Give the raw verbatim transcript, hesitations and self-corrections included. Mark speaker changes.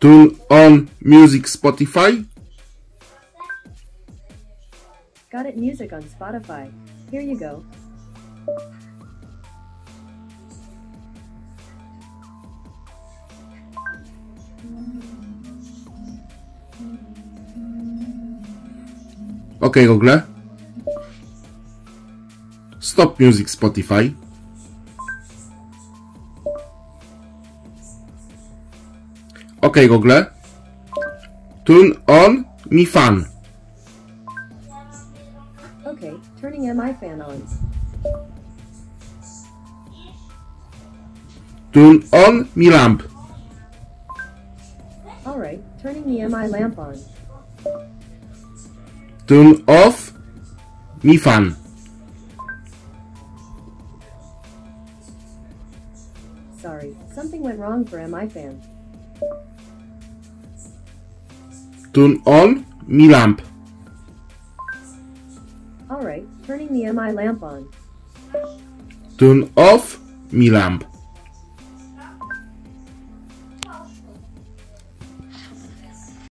Speaker 1: Turn on music Spotify.
Speaker 2: Got it music on Spotify. Here you go.
Speaker 1: OK Google. Stop music Spotify. OK Google. Turn on Mi Fan.
Speaker 2: Okay, turning M I fan on.
Speaker 1: Turn on Mi Lamp.
Speaker 2: Alright, turning the M I lamp on.
Speaker 1: Turn off Mi Fan.
Speaker 2: Sorry, something went wrong for M I fan.
Speaker 1: Turn on Mi Lamp.
Speaker 2: Alright, turning the M I lamp on.
Speaker 1: Turn off Mi Lamp.